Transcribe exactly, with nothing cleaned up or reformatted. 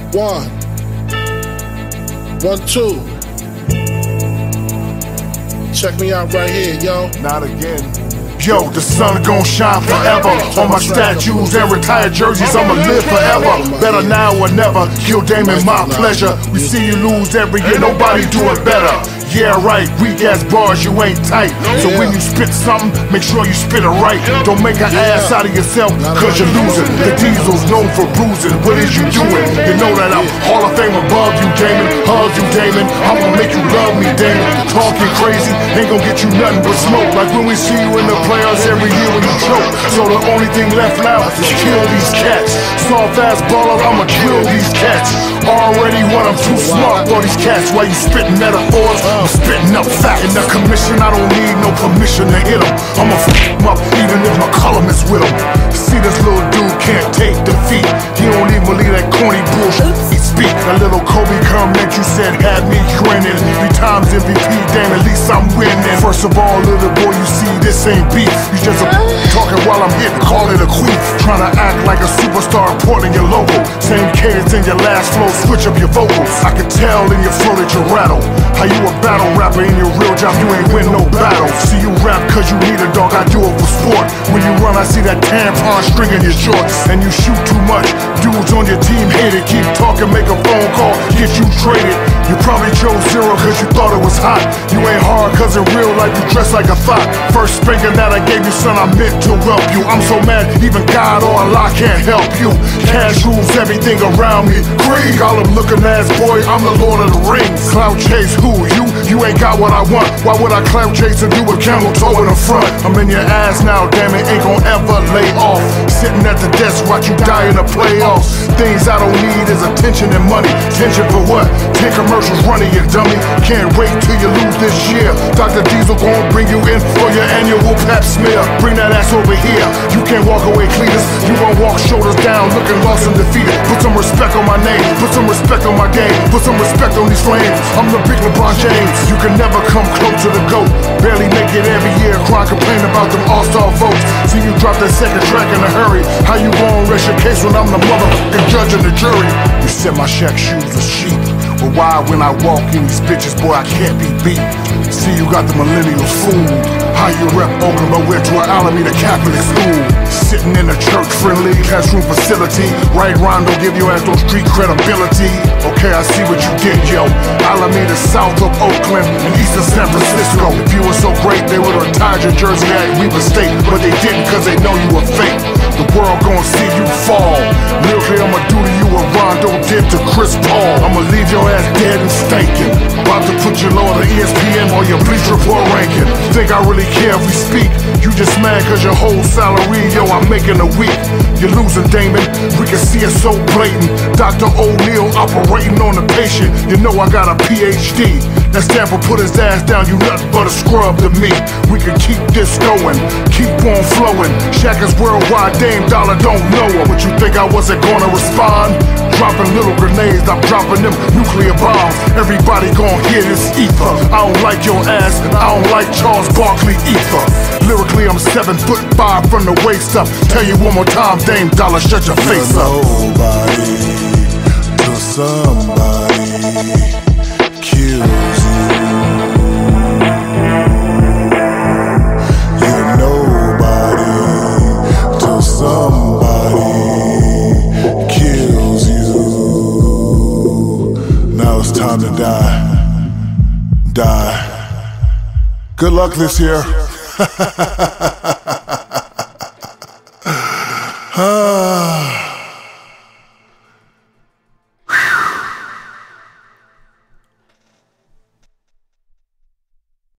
One. One, two. Check me out right here, yo. Not again. Yo, the sun gon' shine forever on my statues and retired jerseys. I'ma live forever. Better now or never. Kill Damon, my pleasure. We see you lose every year. Nobody do it better. Yeah, right, weak ass bars, you ain't tight. So when you spit something, make sure you spit it right. Don't make an ass out of yourself, cause you're losing. The Diesel's known for bruising. What is you doing? You know that I'm Hall of Fame above you, Damon. Hug you, Damon. I'm gonna make you love me, Damon. Talking crazy ain't gonna get you nothing but smoke. Like when we see you in the playoffs every year when you choke. So the only thing left now is kill these cats. Soft ass baller, I'ma kill these cats. Already when I'm too smart for these cats. While you spitting metaphors, I'm spitting up fat. In the commission, I don't need no permission to hit him. I'ma f him up even if my column is with him. See, this little dude can't take defeat. He don't even believe that corny bullshit he speak. That little Kobe comment you said had me grinning. Three times M V P, damn, at least I'm winning. First of all, little boy, you see, this ain't beef. You just a talking while I'm hitting, call it a queef. Trying to act like a superstar, porting your logo. Same cadence in your last flow, switch up your vocals. I can tell in your flow that you rattle. How you a battle rapper in your real job, you ain't win no battle. See you rap cause you need a dog, I do it for sport. When you run, I see that tampon string in your shorts. And you shoot too much, dudes on your team hate it. Keep talking, make a phone call, get you traded. You probably chose zero cause you thought it was hot. You ain't hard cause in real life you dress like a thought. First spanking that I gave you, son, I meant to whelp you. I'm so mad, even God or Allah can't help you. Cash rules everything around me. Green, all them looking ass boy, I'm the Lord of the Rings. Clout chase who? You? You ain't got what I want. Why would I clout chase and do a camel toe in the front? I'm in your ass now, damn it, ain't gon' ever lay off. Sitting at the desk, watch you die in the playoffs. Things I don't need is attention and money. Attention for what? Ten commercials running, you dummy. Can't wait till you lose this year. Doctor Diesel gon' bring you in for your annual pap smear. Bring that ass over here. You can't walk away, Cletus. You gon' walk shoulders down, looking lost and defeated. Put some respect on my name. Put some respect on my game. Put some respect on these flames. I'm the big LeBron James. You can never come close to the GOAT. Barely make it every year. Cry, complain about them all-star votes. See you drop that second track in a hurry. How you gon' rest your case when I'm the motherfucking judge and the jury? You said my Shaq shoes are sheep. But why when I walk in these bitches, boy, I can't be beat. See, you got the millennials fooled. How you rep Oakland, but went to an Alameda Catholic school. Sitting in a church-friendly classroom facility. Right rhyme don't give your ass no street credibility. Okay, I see what you did, yo. Alameda, south of Oakland, and east of San Francisco. If you were so great, they would've retired your jersey at Weber State. But they didn't cause they know you were fake. The world gon' see you fall. Lyrically, I'ma do to you what Rondo did to Chris Paul. I'ma leave your ass dead and stinking. About to put you low on the E S P N or your Bleacher Report ranking. Think I really care if we speak? You just mad cause your whole salary, yo, I'm making a week. You're losing, Damon. We can see it so blatant. Doctor O'Neal operating on the patient. You know I got a P H D. That stand for put his ass down, you nothing but a scrub to me. We can keep this going, keep on flowing. Shaq is worldwide, Dame Dollar don't know her. But you think I wasn't gonna respond? Dropping little grenades, I'm dropping them nuclear bombs. Everybody gon' hear this ether. I don't like your ass, and I don't like Charles Barkley either. Lyrically, I'm seven foot five from the waist up. Tell you one more time, Dame Dollar, shut your face up. Nobody till somebody kills you. You're nobody till somebody kills you. Now it's time to die. Die. Good luck this year.